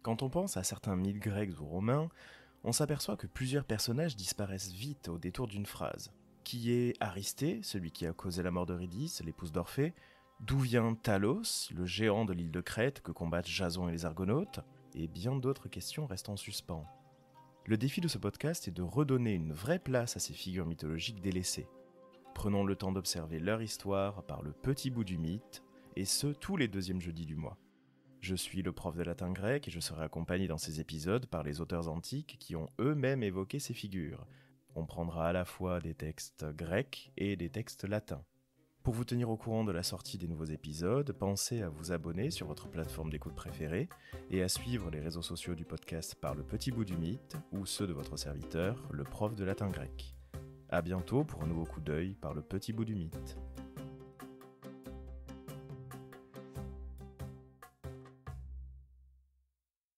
Quand on pense à certains mythes grecs ou romains, on s'aperçoit que plusieurs personnages disparaissent vite au détour d'une phrase. Qui est Aristée, celui qui a causé la mort d'Eurydice, l'épouse d'Orphée? D'où vient Talos, le géant de l'île de Crète que combattent Jason et les Argonautes? Et bien d'autres questions restent en suspens. Le défi de ce podcast est de redonner une vraie place à ces figures mythologiques délaissées. Prenons le temps d'observer leur histoire par le petit bout du mythe, et ce, tous les deuxièmes jeudis du mois. Je suis le prof de latin grec et je serai accompagné dans ces épisodes par les auteurs antiques qui ont eux-mêmes évoqué ces figures. On prendra à la fois des textes grecs et des textes latins. Pour vous tenir au courant de la sortie des nouveaux épisodes, pensez à vous abonner sur votre plateforme d'écoute préférée et à suivre les réseaux sociaux du podcast par le petit bout du mythe ou ceux de votre serviteur, le prof de latin grec. À bientôt pour un nouveau coup d'œil par le petit bout du mythe.